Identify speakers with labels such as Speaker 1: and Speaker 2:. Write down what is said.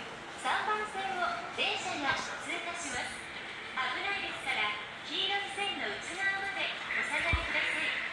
Speaker 1: 3番線を電車が通過します。危ないですから黄色い線の内側までお下がりください。